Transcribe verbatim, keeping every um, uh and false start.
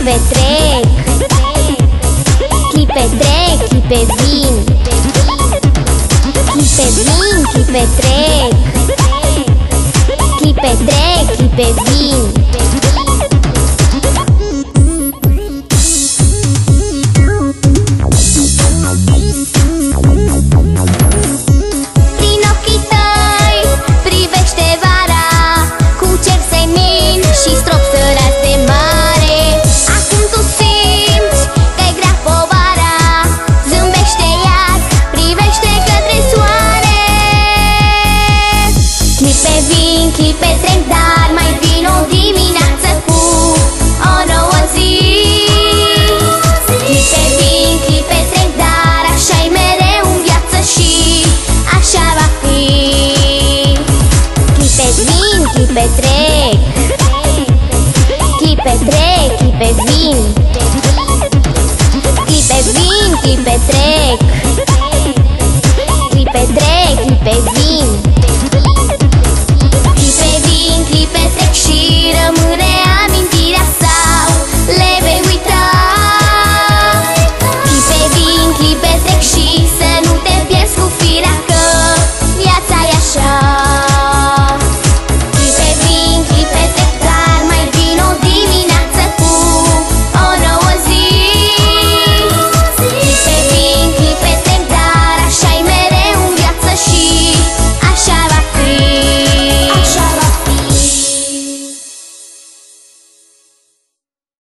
clipe trec, clipe trec, clipe vin, clipe vin, clipe trec, clipe trec, clipe vin. Prin ochii tăi privește vara, cu cer senin și strop sărați de mare. Acum tu simți că-i grea povara, zâmbește iar, privește către soare. Clipe vin, clipe trec, dar mai vin o dimineață cu o nouă zi. Clipe vin, clipe trec, dar așa-i mereu în viață și așa va fi. Clipe vin, clipe trec, clipe trec, clipe vin, clipe vin, clipe trec, clipe trec, clipe vin.